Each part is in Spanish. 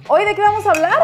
¿Hoy de qué vamos a hablar?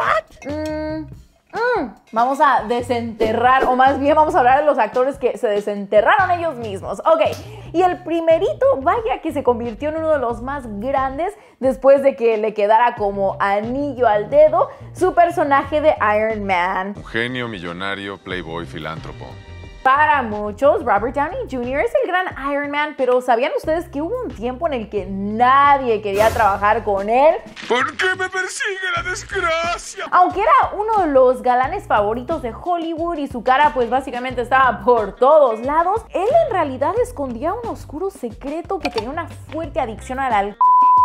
Vamos a desenterrar, o más bien vamos a hablar de los actores que se desenterraron ellos mismos. Ok, y el primerito, vaya que se convirtió en uno de los más grandes después de que le quedara como anillo al dedo su personaje de Iron Man. Un genio, millonario, playboy, filántropo. Para muchos, Robert Downey Jr. es el gran Iron Man, pero ¿sabían ustedes que hubo un tiempo en el que nadie quería trabajar con él? ¿Por qué me persigue la desgracia? Aunque era uno de los galanes favoritos de Hollywood y su cara pues básicamente estaba por todos lados, él en realidad escondía un oscuro secreto que tenía una fuerte adicción al alcohol.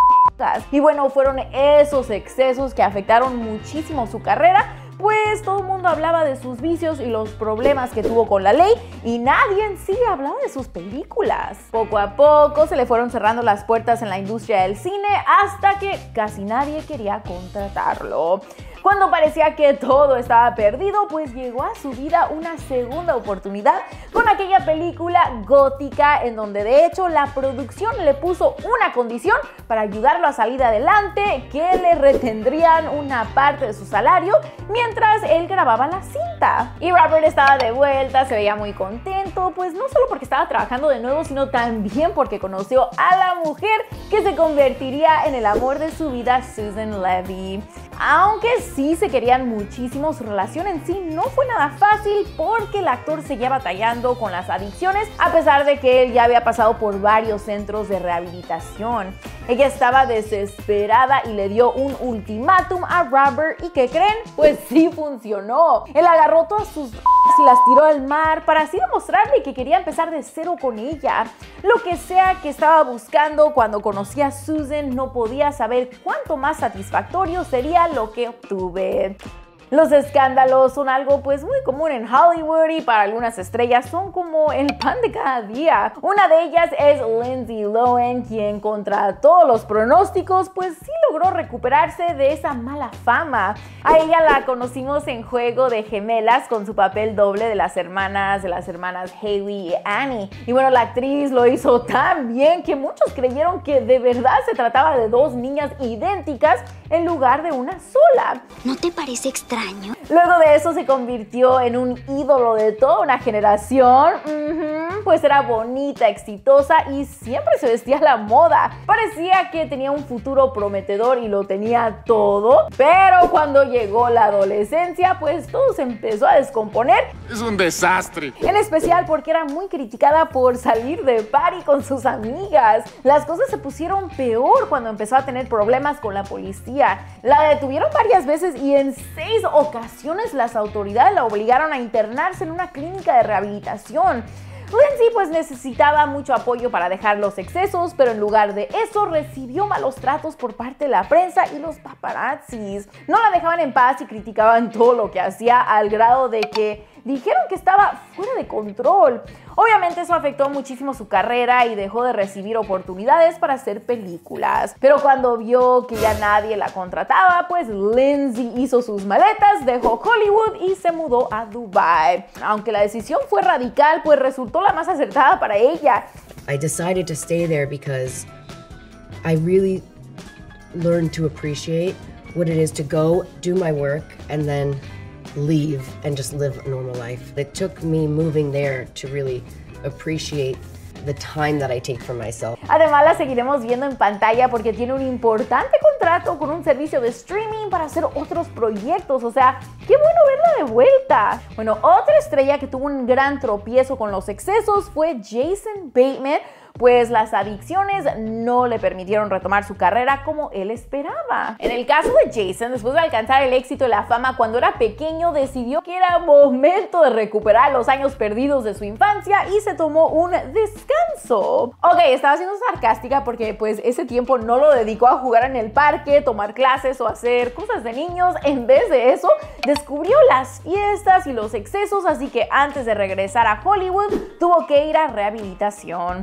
Y bueno, fueron esos excesos que afectaron muchísimo su carrera, pues todo el mundo hablaba de sus vicios y los problemas que tuvo con la ley y nadie en sí hablaba de sus películas. Poco a poco se le fueron cerrando las puertas en la industria del cine hasta que casi nadie quería contratarlo. Cuando parecía que todo estaba perdido, pues llegó a su vida una segunda oportunidad con aquella película gótica en donde de hecho la producción le puso una condición para ayudarlo a salir adelante, que le retendrían una parte de su salario mientras él grababa la cinta. Y Robert estaba de vuelta, se veía muy contento, pues no solo porque estaba trabajando de nuevo, sino también porque conoció a la mujer que se convertiría en el amor de su vida, Susan Levy. Aunque sí se querían muchísimo, su relación en sí no fue nada fácil porque el actor seguía batallando con las adicciones a pesar de que él ya había pasado por varios centros de rehabilitación. Ella estaba desesperada y le dio un ultimátum a Robert y ¿qué creen? Pues sí funcionó. Él agarró todas sus y las tiró al mar para así demostrarle que quería empezar de cero con ella. Lo que sea que estaba buscando cuando conocí a Susan, no podía saber cuánto más satisfactorio sería lo que obtuve. Los escándalos son algo pues muy común en Hollywood y para algunas estrellas son como el pan de cada día. Una de ellas es Lindsay Lohan, quien contra todos los pronósticos pues sí logró recuperarse de esa mala fama. A ella la conocimos en Juego de Gemelas con su papel doble de las hermanas Hailey y Annie. Y bueno, la actriz lo hizo tan bien que muchos creyeron que de verdad se trataba de dos niñas idénticas en lugar de una sola. ¿No te parece extraño? Luego de eso se convirtió en un ídolo de toda una generación, pues era bonita, exitosa y siempre se vestía a la moda. Parecía que tenía un futuro prometedor y lo tenía todo, pero cuando llegó la adolescencia, pues todo se empezó a descomponer. Es un desastre. En especial porque era muy criticada por salir de party con sus amigas. Las cosas se pusieron peor cuando empezó a tener problemas con la policía. La detuvieron varias veces y en 6 ocasiones las autoridades la obligaron a internarse en una clínica de rehabilitación. Lindsay pues necesitaba mucho apoyo para dejar los excesos, pero en lugar de eso recibió malos tratos por parte de la prensa y los paparazzis. No la dejaban en paz y criticaban todo lo que hacía al grado de que dijeron que estaba fuera de control. Obviamente eso afectó muchísimo su carrera y dejó de recibir oportunidades para hacer películas. Pero cuando vio que ya nadie la contrataba, pues Lindsay hizo sus maletas, dejó Hollywood y se mudó a Dubai. Aunque la decisión fue radical, pues resultó la más acertada para ella. I decided to stay there because I really learned to appreciate what it is to go, do my work, and then leave and just live a normal life. It took me moving there to really appreciate the time that I take for myself. Además la seguiremos viendo en pantalla porque tiene un importante contrato con un servicio de streaming para hacer otros proyectos, o sea, qué bueno verla de vuelta. Bueno, otra estrella que tuvo un gran tropiezo con los excesos fue Jason Bateman, pues las adicciones no le permitieron retomar su carrera como él esperaba. En el caso de Jason, después de alcanzar el éxito y la fama cuando era pequeño, decidió que era momento de recuperar los años perdidos de su infancia y se tomó un descanso. Ok, estaba siendo sarcástica porque pues ese tiempo no lo dedicó a jugar en el parque, tomar clases o hacer cosas de niños. En vez de eso, descubrió las fiestas y los excesos, así que antes de regresar a Hollywood, tuvo que ir a rehabilitación. Cuando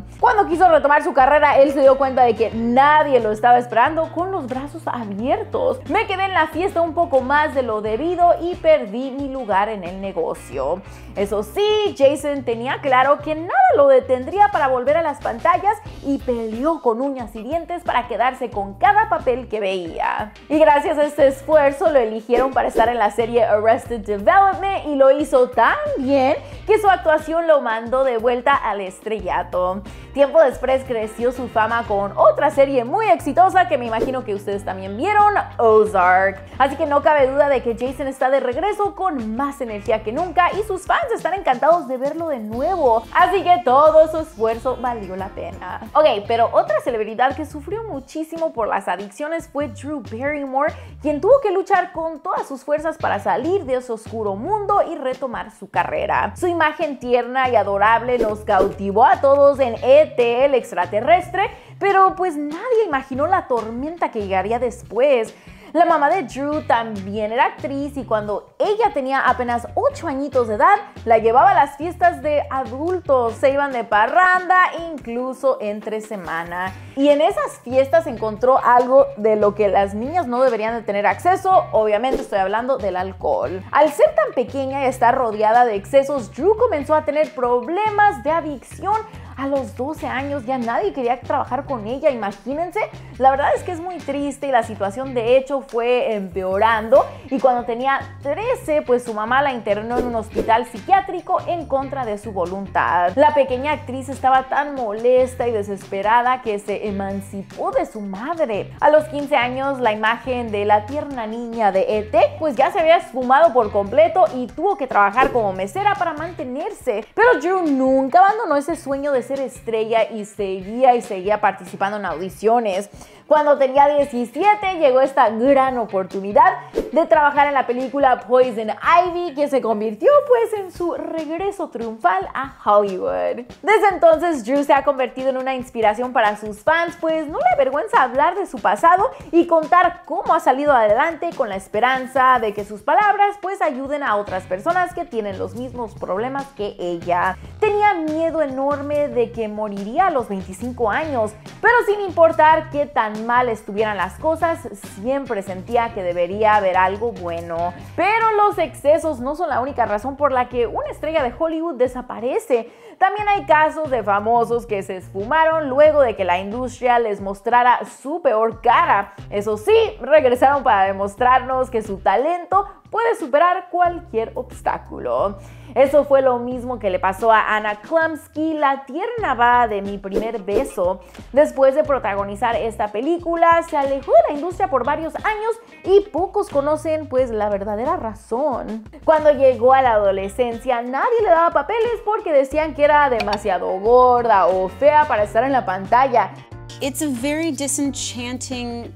Cuando quiso retomar su carrera, él se dio cuenta de que nadie lo estaba esperando con los brazos abiertos. Me quedé en la fiesta un poco más de lo debido y perdí mi lugar en el negocio. Eso sí, Jason tenía claro que nada lo detendría para volver a las pantallas y peleó con uñas y dientes para quedarse con cada papel que veía. Y gracias a este esfuerzo lo eligieron para estar en la serie Arrested Development y lo hizo tan bien que su actuación lo mandó de vuelta al estrellato. Tiempo después creció su fama con otra serie muy exitosa que me imagino que ustedes también vieron, Ozark. Así que no cabe duda de que Jason está de regreso con más energía que nunca y sus fans están encantados de verlo de nuevo. Así que todo su esfuerzo valió la pena. Ok, pero otra celebridad que sufrió muchísimo por las adicciones fue Drew Barrymore, quien tuvo que luchar con todas sus fuerzas para salir de ese oscuro mundo y retomar su carrera. Su imagen tierna y adorable nos cautivó a todos en E.T. el extraterrestre, pero pues nadie imaginó la tormenta que llegaría después. La mamá de Drew también era actriz y cuando ella tenía apenas 8 añitos de edad, la llevaba a las fiestas de adultos, se iban de parranda, incluso entre semana. Y en esas fiestas encontró algo de lo que las niñas no deberían de tener acceso, obviamente estoy hablando del alcohol. Al ser tan pequeña y estar rodeada de excesos, Drew comenzó a tener problemas de adicción. A los 12 años ya nadie quería trabajar con ella, imagínense. La verdad es que es muy triste y la situación de hecho fue empeorando y cuando tenía 13 pues su mamá la internó en un hospital psiquiátrico en contra de su voluntad. La pequeña actriz estaba tan molesta y desesperada que se emancipó de su madre. A los 15 años la imagen de la tierna niña de E.T. pues ya se había esfumado por completo y tuvo que trabajar como mesera para mantenerse. Pero Drew nunca abandonó ese sueño de ser estrella y seguía participando en audiciones. Cuando tenía 17 llegó esta gran oportunidad de trabajar en la película Poison Ivy, que se convirtió pues en su regreso triunfal a Hollywood. Desde entonces Drew se ha convertido en una inspiración para sus fans, pues no le avergüenza hablar de su pasado y contar cómo ha salido adelante con la esperanza de que sus palabras pues ayuden a otras personas que tienen los mismos problemas que ella. Tenía miedo enorme de que moriría a los 25 años, pero sin importar qué tan mal estuvieran las cosas, siempre sentía que debería haber algo bueno. Pero los excesos no son la única razón por la que una estrella de Hollywood desaparece. También hay casos de famosos que se esfumaron luego de que la industria les mostrara su peor cara. Eso sí, regresaron para demostrarnos que su talento puede superar cualquier obstáculo. Eso fue lo mismo que le pasó a Anna Chlumsky, la tierna baba de Mi primer beso. Después de protagonizar esta película, se alejó de la industria por varios años y pocos conocen pues la verdadera razón. Cuando llegó a la adolescencia, nadie le daba papeles porque decían que era demasiado gorda o fea para estar en la pantalla. It's a very disenchanting,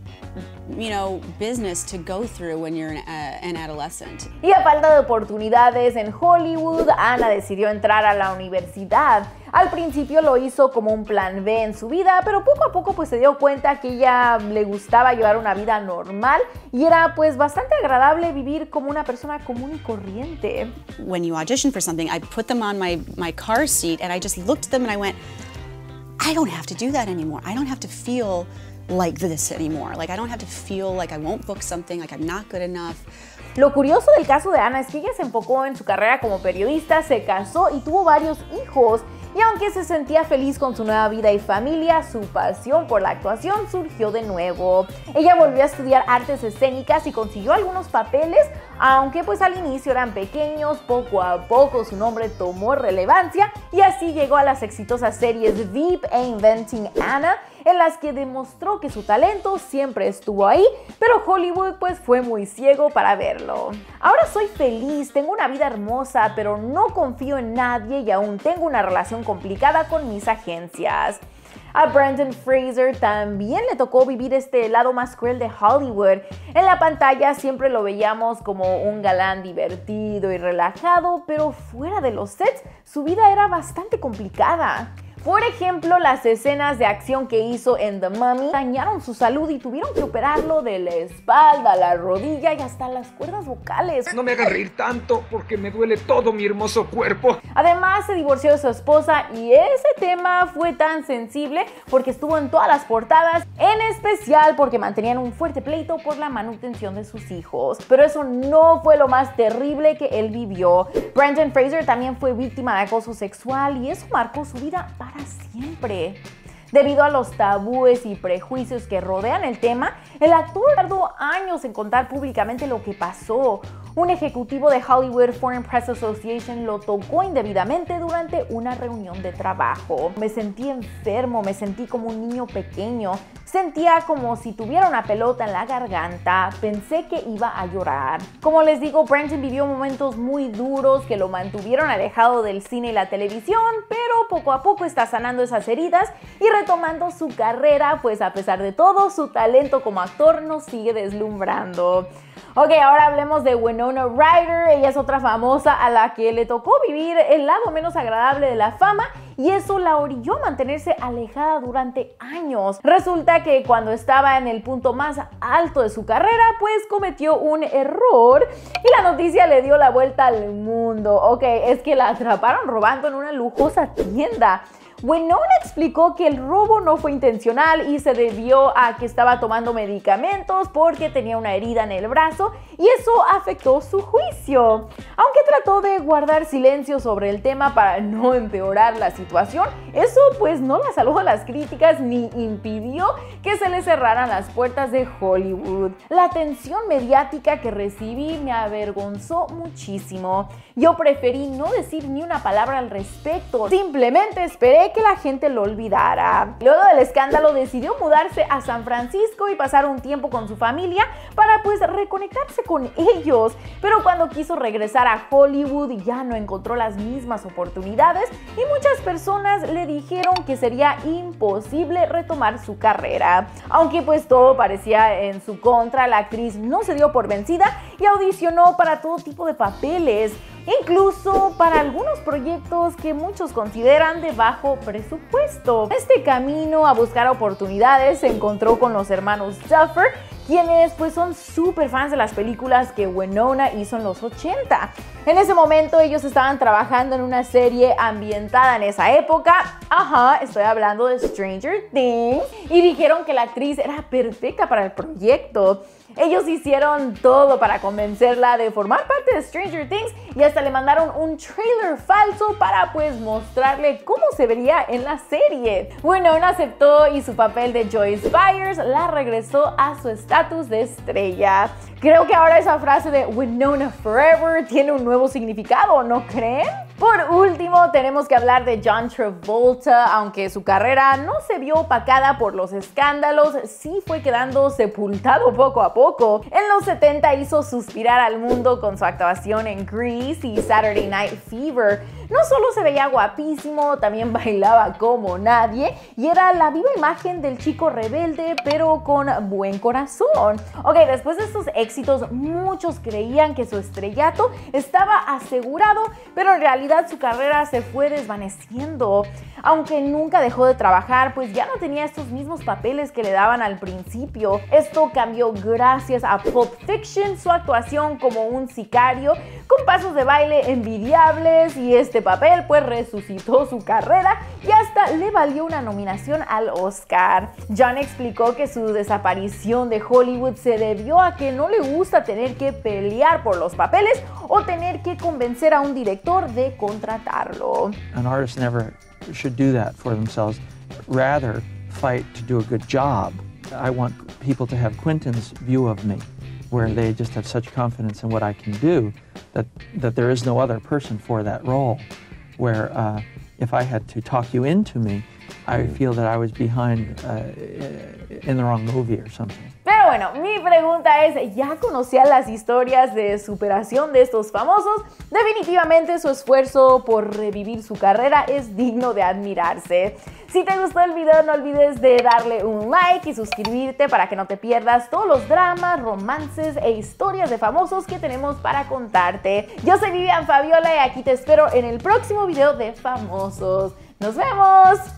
business to go through when you're an adolescent. Y a falta de oportunidades en Hollywood, Anna decidió entrar a la universidad. Al principio lo hizo como un plan B en su vida, pero poco a poco pues se dio cuenta que ella le gustaba llevar una vida normal y era pues bastante agradable vivir como una persona común y corriente. When you audition for something, I put them on my car seat and I just looked at them and I went, I don't have to do that anymore. I don't have to feel like this anymore. Like I don't have to feel like I won't book something, like I'm not good enough. Lo curioso del caso de Anna es que ella se enfocó en su carrera como periodista, se casó y tuvo varios hijos. Y aunque se sentía feliz con su nueva vida y familia, su pasión por la actuación surgió de nuevo. Ella volvió a estudiar artes escénicas y consiguió algunos papeles, aunque pues al inicio eran pequeños. Poco a poco su nombre tomó relevancia y así llegó a las exitosas series Veep e Inventing Anna, en las que demostró que su talento siempre estuvo ahí, pero Hollywood pues fue muy ciego para verlo. Ahora soy feliz, tengo una vida hermosa, pero no confío en nadie y aún tengo una relación complicada con mis agencias. A Brendan Fraser también le tocó vivir este lado más cruel de Hollywood. En la pantalla siempre lo veíamos como un galán divertido y relajado, pero fuera de los sets su vida era bastante complicada. Por ejemplo, las escenas de acción que hizo en The Mummy dañaron su salud y tuvieron que operarlo de la espalda, la rodilla y hasta las cuerdas vocales. No me hagan reír tanto porque me duele todo mi hermoso cuerpo. Además, se divorció de su esposa y ese tema fue tan sensible porque estuvo en todas las portadas, en especial porque mantenían un fuerte pleito por la manutención de sus hijos. Pero eso no fue lo más terrible que él vivió. Brendan Fraser también fue víctima de acoso sexual y eso marcó su vida para siempre. Debido a los tabúes y prejuicios que rodean el tema, el actor tardó años en contar públicamente lo que pasó. Un ejecutivo de Hollywood Foreign Press Association lo tocó indebidamente durante una reunión de trabajo. Me sentí enfermo, me sentí como un niño pequeño. Sentía como si tuviera una pelota en la garganta. Pensé que iba a llorar. Como les digo, Brendan vivió momentos muy duros que lo mantuvieron alejado del cine y la televisión, pero poco a poco está sanando esas heridas y retomando su carrera, pues a pesar de todo, su talento como actor nos sigue deslumbrando. Ok, ahora hablemos de Winona Ryder. Ella es otra famosa a la que le tocó vivir el lado menos agradable de la fama y eso la orilló a mantenerse alejada durante años. Resulta que cuando estaba en el punto más alto de su carrera, pues cometió un error y la noticia le dio la vuelta al mundo. Ok, es que la atraparon robando en una lujosa tienda. Winona explicó que el robo no fue intencional y se debió a que estaba tomando medicamentos porque tenía una herida en el brazo y eso afectó su juicio. Aunque trató de guardar silencio sobre el tema para no empeorar la situación, eso pues no la salvó de las críticas ni impidió que se le cerraran las puertas de Hollywood. La atención mediática que recibí me avergonzó muchísimo. Yo preferí no decir ni una palabra al respecto, simplemente esperé que la gente lo olvidara. Luego del escándalo decidió mudarse a San Francisco y pasar un tiempo con su familia para pues reconectarse con ellos, pero cuando quiso regresar a Hollywood ya no encontró las mismas oportunidades y muchas personas le dijeron que sería imposible retomar su carrera. Aunque pues todo parecía en su contra, la actriz no se dio por vencida y audicionó para todo tipo de papeles, incluso para algunos proyectos que muchos consideran de bajo presupuesto. En este camino a buscar oportunidades se encontró con los hermanos Duffer, quienes pues son súper fans de las películas que Winona hizo en los 80. En ese momento ellos estaban trabajando en una serie ambientada en esa época, estoy hablando de Stranger Things, y dijeron que la actriz era perfecta para el proyecto. Ellos hicieron todo para convencerla de formar parte de Stranger Things y hasta le mandaron un trailer falso para pues mostrarle cómo se vería en la serie. Winona aceptó y su papel de Joyce Byers la regresó a su estatus de estrella. Creo que ahora esa frase de Winona Forever tiene un nuevo significado, ¿no creen? Por último, tenemos que hablar de John Travolta. Aunque su carrera no se vio opacada por los escándalos, sí fue quedando sepultado poco a poco. En los 70 hizo suspirar al mundo con su actuación en Grease y Saturday Night Fever. No solo se veía guapísimo, también bailaba como nadie y era la viva imagen del chico rebelde pero con buen corazón. Ok, después de estos éxitos, muchos creían que su estrellato estaba asegurado, pero en realidad su carrera se fue desvaneciendo. Aunque nunca dejó de trabajar, pues ya no tenía estos mismos papeles que le daban al principio. Esto cambió gracias a Pulp Fiction, su actuación como un sicario con pasos de baile envidiables, y este papel pues resucitó su carrera y hasta le valió una nominación al Oscar. John explicó que su desaparición de Hollywood se debió a que no le gusta tener que pelear por los papeles o tener que convencer a un director de contratarlo. An artist never should do that for themselves, rather fight to do a good job. I want people to have Quentin's view of me, where they just have such confidence in what I can do that there is no other person for that role, where if I had to talk you into me, I feel that I was behind in the wrong movie or something. Pero bueno, mi pregunta es, ¿ya conocían las historias de superación de estos famosos? Definitivamente su esfuerzo por revivir su carrera es digno de admirarse. Si te gustó el video, no olvides de darle un like y suscribirte para que no te pierdas todos los dramas, romances e historias de famosos que tenemos para contarte. Yo soy Vivian Fabiola y aquí te espero en el próximo video de Famosos. ¡Nos vemos!